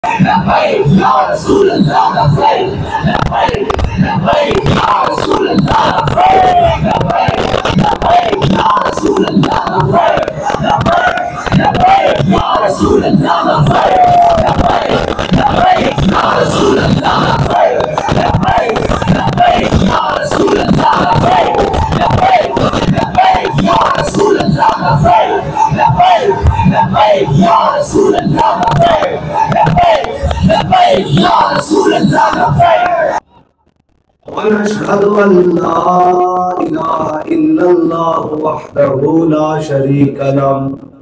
لبيك يا رسول الله لبيك لبيك لبيك يا رسول الله لبيك لبيك لبيك يا رسول الله لبيك لبيك لبيك يا رسول الله لبيك لبيك لبيك يا رسول الله لبيك لبيك لبيك يا رسول الله لبيك لبيك لبيك يا رسول الله لبيك لبيك لبيك يا رسول الله لبيك لبيك لبيك يا رسول الله لبيك. ونشهد أن لا إله إلا الله وحده لا شريك له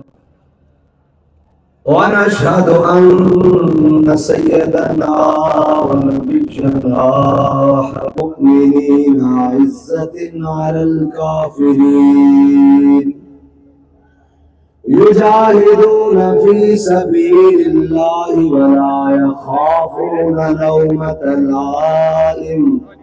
ونشهد أن سيدنا ونبينا مؤمنين عزة على الكافرين يجاهدون في سبيل الله ولا يخافون لومة لائم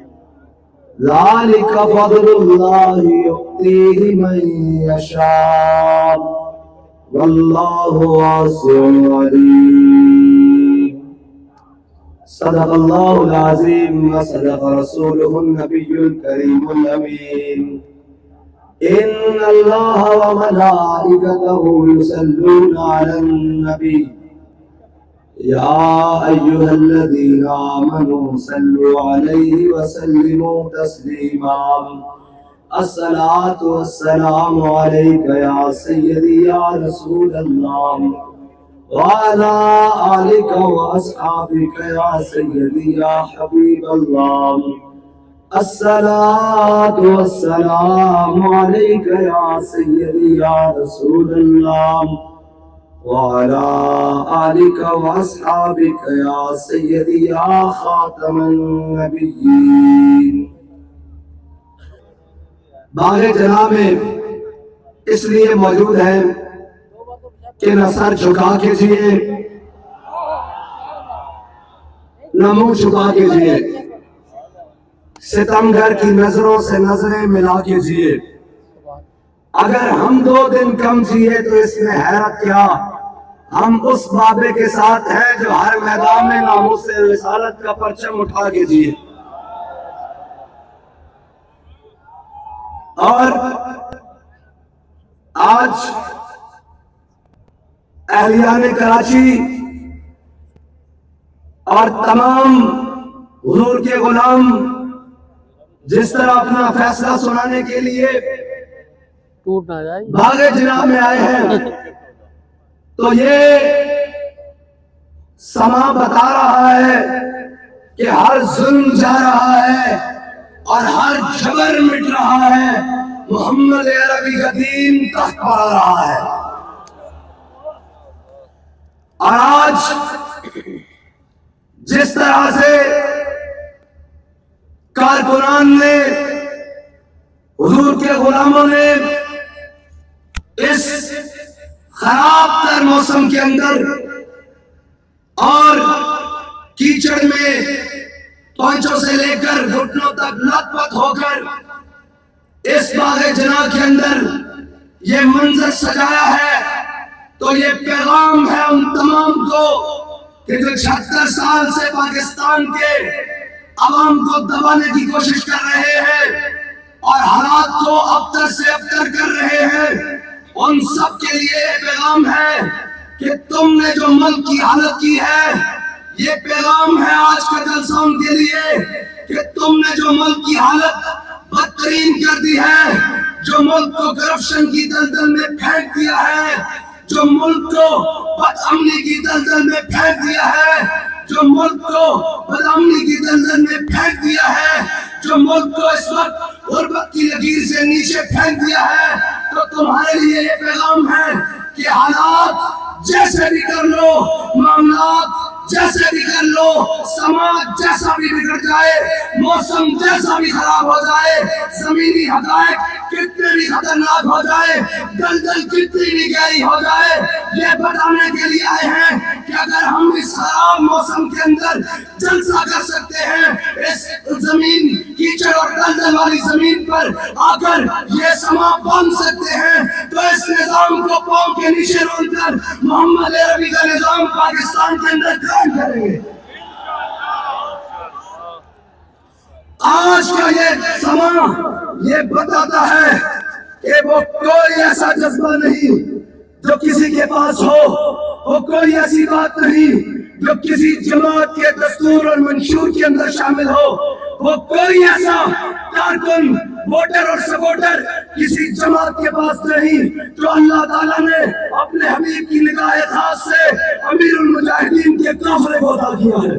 ذلك فضل الله يؤتيه من يشاء والله واسع عليم. صدق الله العظيم وصدق رسوله النبي الكريم الأمين. إن الله وملائكته يصلون على النبي يا أيها الذين آمنوا صلوا عليه وسلموا تسليما. الصلاة والسلام عليك يا سيدي يا رسول الله وعلى آلك وأصحابك يا سيدي يا حبيب الله. الصلاة والسلام عليك يا سيدي يا رسول الله وعلى آلك وأصحابك يا سيدي يا خاتم النبيين. باغ جناب میں اس لیے موجود ہیں کہ نہ سر جھکا کے جیے نہ منہ چھپا کے جیے، ستمگر کی نظروں سے نظریں ملا کے جیے. اگر ہم 2 دن کم جیے تو اس میں حیرت کیا، ہم اس بابے کے ساتھ ہیں جو ہر میدان میں ناموس رسالت کا پرچم اٹھا کے جیے. اور آج اہلیان کراچی اور تمام حضور کے غلام جس طرح اپنا فیصلہ سنانے کے لیے باغ جناب میں آئے ہیں، تو یہ سما بتا رہا ہے کہ ہر ظلم جا رہا ہے اور ہر جبر مٹ رہا ہے، محمد عربی کا دین تخت پر آ رہا ہے. اور آج جس طرح سے کارکنان نے، حضور کے غلاموں نے اس خراب تر موسم کے اندر اور کیچڑ میں پونچھوں سے لے کر گھٹنوں تک لت پت ہو کر اس باغ جناح کے اندر یہ منظر سجایا ہے، تو یہ پیغام ہے ان تمام کو کہ جو 76 سال سے پاکستان کے عوام کو دبانے کی کوشش کر رہے ہیں اور حالات کو ابتر سے ابتر کر رہے ہیں، ان سب کے لیے یہ پیغام ہے کہ تم نے جو ملک کی حالت کی ہے، یہ پیغام ہے آج کا جلسہ ان کے لیے کہ تم نے جو ملک کی حالت بدترین کر دی ہے، جو ملک کو کرپشن کی دلدل میں پھینک دیا ہے، جو ملک کو بد امنی کی دلدل میں پھینک دیا ہے، جو ملک کو بدامنی کی دلدل میں پھینک دیا ہے، جو ملک کو اس وقت غربت کی لکیر سے نیچے پھینک دیا ہے، تو تمہارے لیے یہ پیغام ہے کہ حالات جیسے بھی کر لو، معاملات جیسے بھی کر لو، سماج جیسا بھی بگڑ جائے، موسم جیسا بھی خراب ہو جائے، زمینی حقائق کتنے بھی خطرناک ہو جائے، دلدل کتنی بھی گہری ہو جائے، یہ بتانے کے لیے آئے ہیں کہ اگر ہم اس خراب موسم کے اندر جلسہ کر سکتے ہیں، اس زمین کیچڑ اور دلدل والی زمین پر آ کر یہ سما باندھ سکتے ہیں تو اس نظام کو پاؤں کے نیچے رول کر محمد عربی کا نظام پاکستان کے اندر قائم کریں گے۔ آج کا یہ سما یہ بتاتا ہے کہ وہ کوئی ایسا جذبہ نہیں جو کسی کے پاس ہو، وہ کوئی ایسی بات نہیں جو کسی جماعت کے دستور اور منشور کے اندر شامل ہو، وہ کوئی ایسا کارکن ووٹر اور سپورٹر کسی جماعت کے پاس نہیں جو اللہ تعالیٰ نے اپنے حبیب کی نگاہ خاص سے امیر المجاہدین کے قافلے کو عطا کیا ہے۔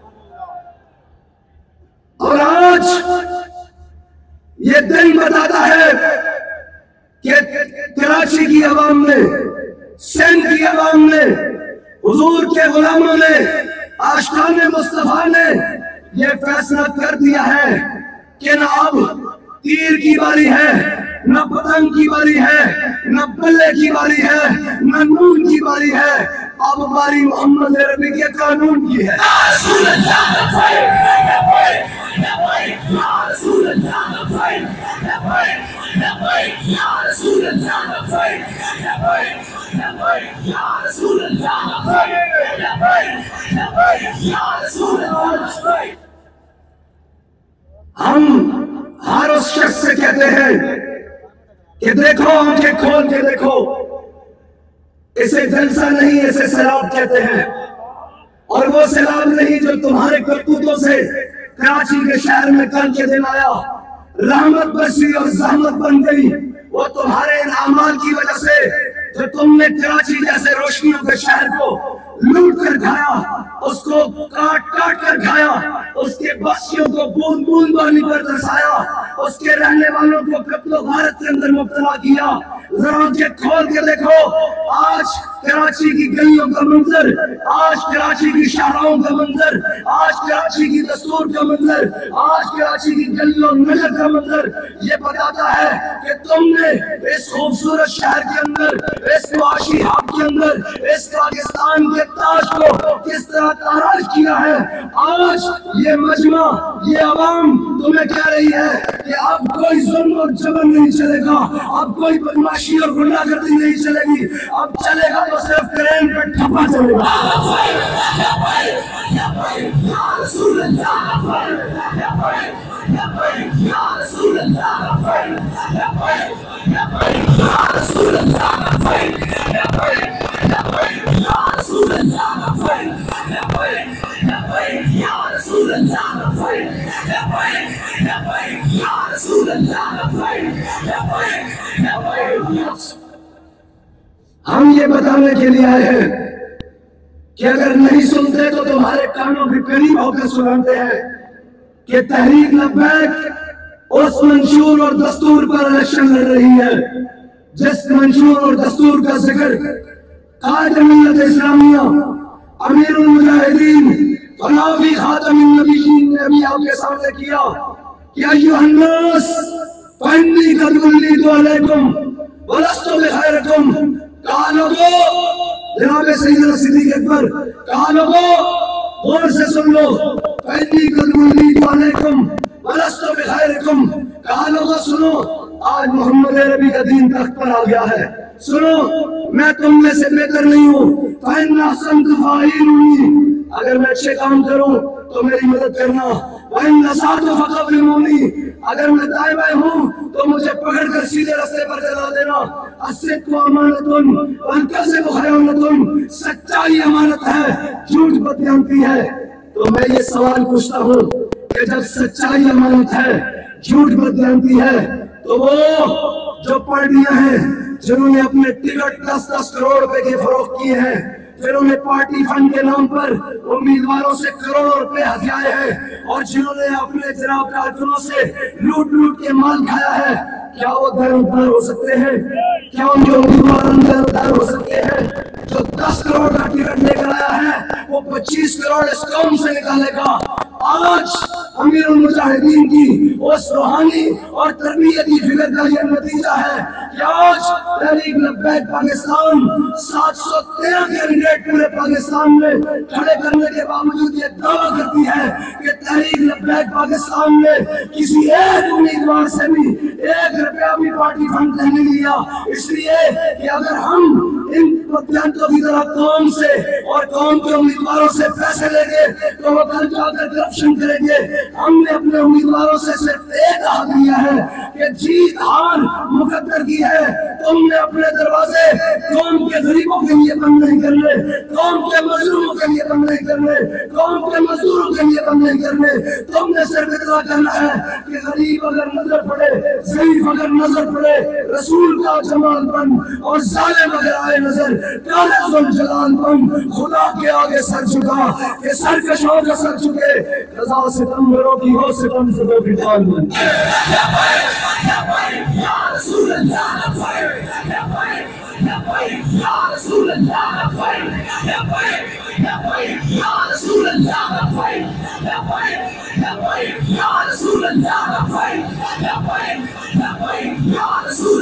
اور آج یہ دن بتاتا ہے کہ کراچی کی عوام نے، سندھ کی عوام نے، حضور کے غلاموں نے، عاشقان مصطفیٰ نے یہ فیصلہ کر دیا ہے کہ نہ اب تیر کی باری ہے، نہ پتنگ کی باری ہے، نہ بلے کی باری ہے، نہ نون کی باری ہے، اب باری محمد عربی کے قانون کی ہے۔ رسول اللہ یا رسول اللہ یا رسول اللہ یا رسول اللہ یا رسول اللہ۔ ہم ہر اس شخص سے کہتے ہیں کہ دیکھو، آنکھیں کھول کے دیکھو، اسے جلسہ نہیں، اسے سیلاب کہتے ہیں، اور وہ سیلاب نہیں جو تمہارے کرتوتوں سے کراچی کے شہر میں کل کے دن آیا، رحمت برسی اور زحمت بن گئی، وہ تمہارے ان اعمال کی وجہ سے جو تم نے کراچی جیسے روشنیوں کے شہر کو لوٹ کر کھایا، اس کو کاٹ کاٹ کر کھایا، اس کے بسیوں کو بوند بوند پانی پر درسایا، اس کے رہنے والوں کو قتل و غارت کے اندر مبتلا کیا۔ ذرا آنکھیں کھول کے دیکھو، آج کراچی کی گلیوں کا منظر، آج کراچی کی شاہراہوں کا منظر، آج کراچی کی دستور کا منظر، آج کراچی کی گلیوں نگر کا منظر یہ بتاتا ہے کہ تم نے اس خوبصورت شہر کے اندر، اس معاشی ہب کے اندر، اس پاکستان کے تاج کو کس طرح تاراج کیا ہے۔ آج یہ مجمع، یہ عوام تمہیں کہہ رہی ہے کہ اب کوئی ظلم اور جبر نہیں چلے گا، اب کوئی بدماشی اور غنڈہ گردی نہیں چلے گی، اب چلے گا تو صرف کرین پر ٹھپا چلے گا۔ یا رسول اللہ یا رسول اللہ یا رسول اللہ یا رسول اللہ یا رسول اللہ یا رسول اللہ۔ ہم یہ بتانے کے لیے آئے ہیں کہ اگر نہیں سنتے تو تمہارے کانوں کے قریب ہو کر سناتے ہیں کہ تحریک لبیک اس منشور اور دستور پر الیکشن لڑ رہی ہے جس منشور اور دستور کا ذکر قائد ملت اسلامیہ امیر المجاہدین فنافی خاتم النبیین نے ابھی آپ کے سامنے کیا کہ ایھا الناس فانی قد ولیت علیکم ولست بخیرکم۔ کہا لوگو، جناب سیدنا صدیق اکبر، کہا لوگو غور سے سن لو، فانی قد ولیت علیکم ولست بخیرکم۔ کہا لوگو سنو، آج محمد عربی کا دین تخت پر آ گیا ہے، سنو میں تم میں سے بہتر نہیں ہوں، فإن أحسنت فأعينوني، اگر میں اچھے کام کروں تو میری مدد کرنا، وإن أسأت فقوموني، اگر میں دائیں بائیں ہوں تو مجھے پکڑ کر سیدھے راستے پر چلا دینا۔ الصدق امانۃ والکذب خیانۃ، سچائی امانت ہے، جھوٹ بدیانتی ہے۔ تو میں یہ سوال پوچھتا ہوں کہ جب سچائی امانت ہے، جھوٹ بدیانتی ہے، تو وہ جو پارٹیاں ہیں جنہوں نے اپنے ٹکٹ 10-10 کروڑ روپے کے فروخت کیے ہیں، جنہوں نے پارٹی فنڈ کے نام پر امیدواروں سے کروڑوں روپے ہتھیائے ہیں، اور جنہوں نے اپنے جناب کارکنوں سے لوٹ لوٹ کے مال کھایا ہے، کیا وہ دارومدار ہو سکتے ہیں؟ کیا ان کے امیدوار دارومدار ہو سکتے ہیں؟ جو 10 کروڑ کا ٹکٹ لے کر آیا ہے وہ 25 کروڑ اس قوم سے نکالے گا۔ آج امیر المجاہدین کی اس روحانی اور تربیتی فکر کا یہ نتیجہ ہے کہ آج تحریک لبیک پاکستان 713 کینڈیڈیٹ پورے پاکستان میں کھڑے کرنے کے باوجود یہ دعویٰ کرتی ہے کہ تحریک لبیک پاکستان میں کسی ایک امیدوار سے بھی 1 روپیہ بھی پارٹی فنڈ نہیں لیا، اس لیے کہ اگر ہم ان جنتوں کی طرح قوم سے اور قوم کے امیدواروں سے پیسے لیں گے تو وہ کل جا کر کرپشن کریں گے۔ ہم نے اپنے امیدواروں سے صرف ایک حق دیا ہے کہ جیت ہار مقدر کی ہے، تم نے اپنے دروازے قوم کے غریبوں کے لیے بند نہیں کرنے، قوم کے مظلوموں کے لیے بند نہیں کرنے، قوم کے مزدوروں کے لیے بند نہیں کرنے، تم نے صرف اتنا کرنا ہے کہ غریب اگر نظر پڑے، ضعیف اگر نظر پڑے، رسول کا جمال بن اور ظالم اگر آئے نظر، کالے ذوالجلال بن، خدا کے آگے سر جھکا کہ سرکشوں کا سر جھکے، قضا ستمگروں کی ہو ستم زدوں کی ڈال بن۔ یا رسول اللہ یا رسول اللہ یا رسول اللہ یا رسول اللہ یا رسول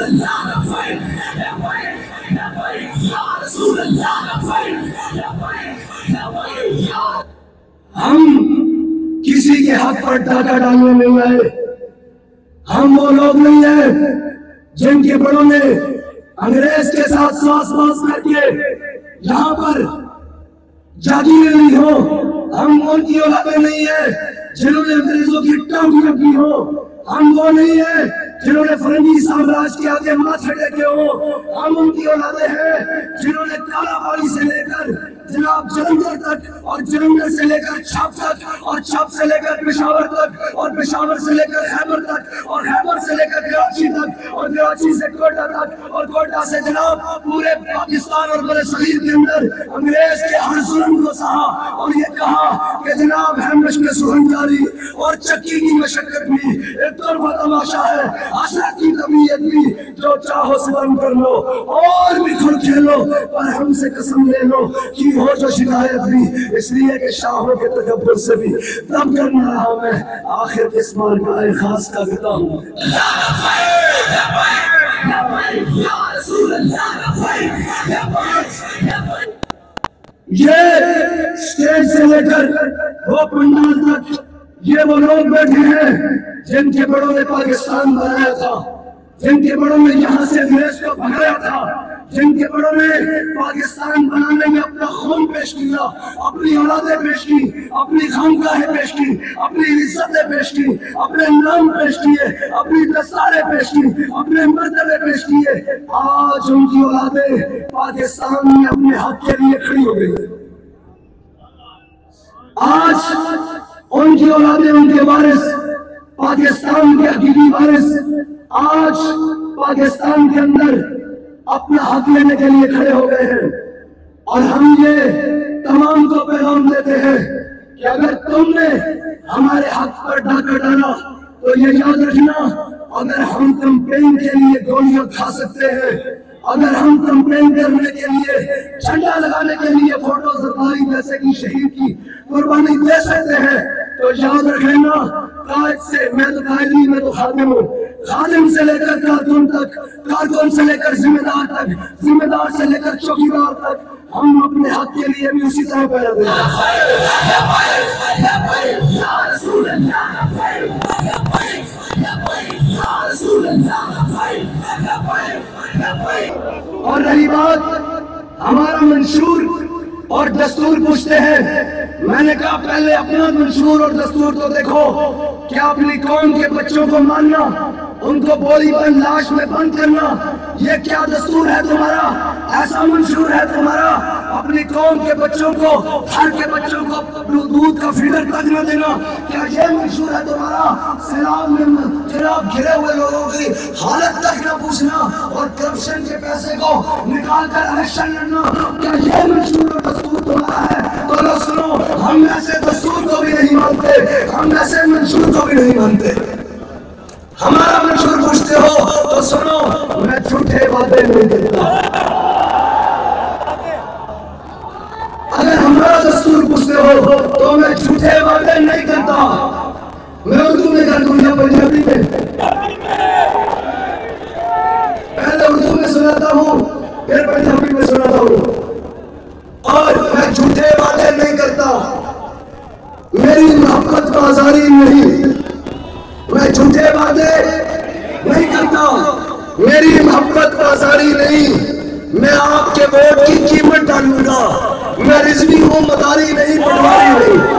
اللہ۔ ہم کسی کے حق پر ڈاکہ ڈالنے نہیں آئے، ہم وہ لوگ نہیں ہیں جن کے بڑوں نے انگریز کے ساتھ ساس باس کر کے یہاں پر جاگیریں لی ہو، ہم ان کی اولادیں نہیں ہیں جنہوں نے انگریزوں کی ٹانگیں کی ہو، ہم وہ نہیں ہیں جنہوں نے فرنگی سامراج کے آگے ماتھے ٹیکے ہو، ہم ان کی اولادیں ہیں جنہوں نے کالا باڑی سے لے کر جناب جلندھر تک اور جلندھر سے لے کر چھاپ تک اور چھاپ سے لے کر پشاور تک اور پشاور سے لے کر خیبر تک اور خیبر سے لے کر کراچی تک اور کراچی سے کوئٹہ تک اور کوئٹہ سے جناب پورے پاکستان اور بر صغیر کے اندر انگریز کے ہر ظلم کو سہا اور یہ کہا کہ جناب ہے مشق سخن جاری اور چکی کی مشقت بھی ایک طرفہ تماشا ہے، حسرت کی طبیعت بھی، جو چاہو ستم کر لو اور بھی کھل کھیلو، پر ہم سے قسم لے لو کہ ہو جو شکایت بھی، اس لیے کہ شاہوں کے تکبر سے بھی دم کرنا رہا میں آخر کس مار کا اے خاص کا گتا ہوں۔ یہ سٹیج سے لے کر وہ پنڈال تک یہ وہ لوگ بیٹھے ہیں جن کے بڑوں نے پاکستان بنایا تھا، جن کے بڑوں نے یہاں سے انگریز کو بھگایا تھا، جن کے بڑوں نے پاکستان بنانے میں اپنا خون پیش کیا، اپنی اولادیں پیش کی، اپنی خانقاہیں پیش کی، اپنی عزتیں پیش کی، اپنے نام پیش کیے، اپنی دستاریں پیش کی، اپنے مرتبے پیش کیے، آج ان کی اولادیں پاکستان میں اپنے حق کے لیے کھڑی ہو گئی۔ آج ان کی اولادیں، ان کے وارث، پاکستان کے حقیقی وارث آج پاکستان کے اندر اپنا حق لینے کے لیے کھڑے ہو گئے ہیں، اور ہم یہ تمام کو پیغام دیتے ہیں کہ اگر تم نے ہمارے حق پر ڈاکہ ڈالا تو یہ یاد رکھنا، اگر ہم کمپین کے لیے گولیاں کھا سکتے ہیں، اگر ہم کمپین کرنے کے لیے جھنڈا لگانے کے لیے فوٹو زرداری جیسے کی شہید کی قربانی دے سکتے ہیں، تو یاد رکھنا قائد سے، میں تو قائد نہیں، میں تو خادم ہوں، خادم سے لے کر کارکن تک، کارکن سے لے کر ذمہ دار تک، ذمہ دار سے لے کر چوکیدار تک، ہم اپنے حق کے لیے بھی اسی طرح پیدا دیں۔ اور رہی بات ہمارا منشور اور دستور پوچھتے ہیں، میں نے کہا پہلے اپنا منشور اور دستور تو دیکھو، کیا اپنی قوم کے بچوں کو ماننا، ان کو بولی بند لاش میں بند کرنا، یہ کیا دستور ہے تمہارا؟ ایسا منشور ہے تمہارا؟ اپنی قوم کے بچوں کو، ہر کے بچوں کو دودھ کا فیڈر تک نہ دینا، کیا یہ منشور ہے تمہارا؟ سیلاب میں جناب گھرے ہوئے لوگوں کی حالت تک نہ پوچھنا اور کرپشن کے پیسے کو نکال کر الیکشن لڑنا، کیا یہ منشور اور دستور تمہارا ہے؟ تو لو سنو، ہم ایسے دستور کو بھی نہیں مانتے، ہم ایسے منشور کو بھی نہیں مانتے۔ ہمارا منشور پوچھتے ہو تو سنو، میں جھوٹے وعدے نہیں دیتا۔ اگر ہمارا دستور پوچھتے ہو تو میں جھوٹے وعدے نہیں کرتا۔ میں اردو میں کر دوں یا پنجابی میں؟ پہلے اردو میں سناتا ہوں، پھر پنجابی میں سناتا ہوں، اور میں جھوٹے وعدے نہیں کرتا۔ میری محبت کا نہیں، میں جھوٹے وعدے نہیں کرتا، میری محبت بازاری نہیں، میں آپ کے ووٹ کی قیمت ڈالوں گا، میں رضوی ہوں مداری نہیں پٹواری نہیں۔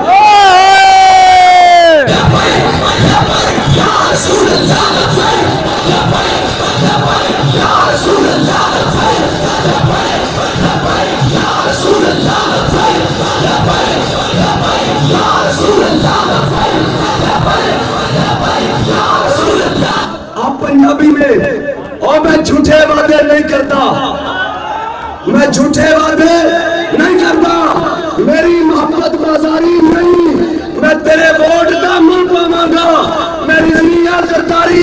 آپ پنجابی میں، اور میں جھوٹے وعدے نہیں کرتا، میں جھوٹے وعدے نہیں کرتا، میری محبت بازاری نہیں، میں تیرے ووٹ کا مل پاواں گا، میری دنیا سرکاری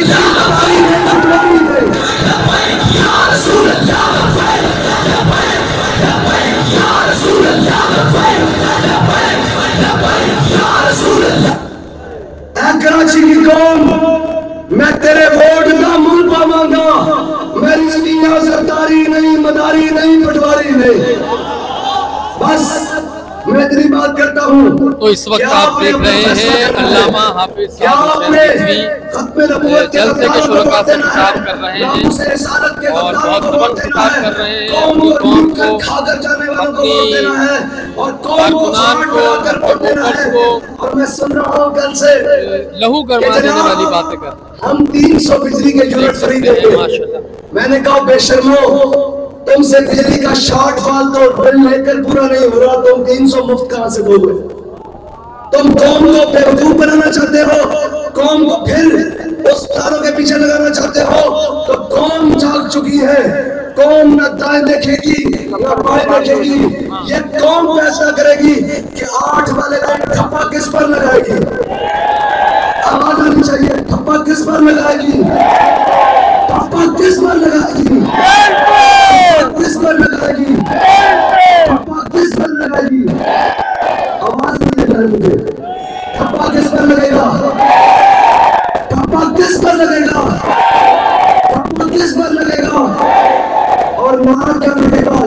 کراچی کی قوم، میں تیرے ووٹ کا مل پاواں گا، میری دنیا سرکاری نہیں، مداری نہیں، پٹواری نہیں۔ بس میں اتنی بات کرتا ہوں۔ تو اس وقت آپ دیکھ رہے ہیں علامہ حافظ صاحب حسین رضوی جلسے کے شرکاء سے خطاب کر رہے ہیں اور بہت بڑھ خطاب کر رہے ہیں اپنی قوم کو، اپنی کارکنان کو، ووٹرز کو لہو گرما دینے والی باتیں کر رہے ہیں۔ ہم 300 بجلی کے یونٹ خریدیں گے۔ میں نے کہا بے شرمو، تم سے بجلی کا شارٹ فال تو بل لے کر پورا نہیں ہو رہا، تم 300 مفت کہاں سے دو گے؟ تم قوم کو بیوقوف بنانا چاہتے ہو، قوم کو پھر اس تاروں کے پیچھے لگانا چاہتے ہو، تو قوم جاگ چکی ہے، قوم نہ دائیں دیکھے گی نہ بائیں دیکھے گی، یہ قوم فیصلہ کرے گی کہ 8 والے دن ٹھپا کس پر لگائے گی۔ آواز آنی چاہیے، ٹھپا کس پر لگائے گی، ٹھپا کس پر لگائے گی، کس پر لگائے گی، ٹھپا کس پر لگائے گی۔ آواز نہیں لگائے مجھے، ٹھپا کس پر لگے گا، ٹھپا کس پر لگے گا، ٹھپا کس پر لگے گا، اور وہاں کیا لگے گا؟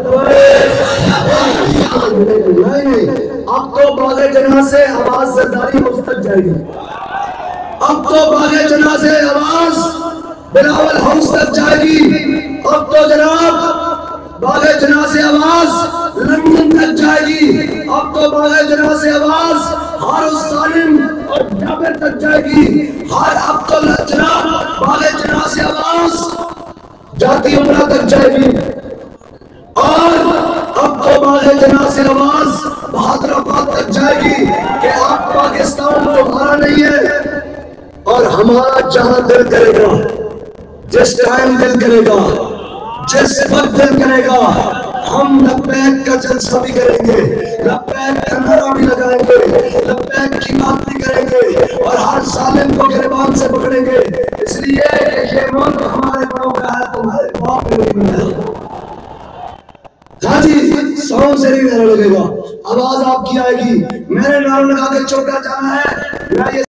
نہیں، اب تو باغ جناح سے آواز زرداری مستق جائے گی، اب تو باغ جناح سے آواز بلاول ہاؤس تک جائے گی، اب تو جناب باغ جناح سے آواز لندن تک جائے گی، اب تو باغ جناح سے آواز حارث سالم اور جابر تک جائے گی، اب تو جناب باغ جناح سے آواز جاتی عمرہ تک جائے گی، اور اب تو باغ جناح سے آواز بہادر آباد تک جائے گی کہ اب پاکستان تمہارا نہیں ہے، اور ہمارا جہاں دل کرے گا، جس ٹائم دل کرے گا، جس وقت دل کرے گا، ہم لبیک کا جلسہ بھی کریں گے، لبیک کا نعرہ بھی لگائیں گے، لبیک کی بات بھی کریں گے، اور ہر ظالم کو گریبان سے پکڑیں گے، اس لیے کہ یہ ملک ہمارے بڑوں کا ہے، تمہارے باپ کے نہیں ہے۔ ہاں جی، ساؤنڈ سے نہیں نعرہ لگے گا، آواز آپ کی آئے گی، میں نے نعرہ لگا کے چوکا جانا ہے،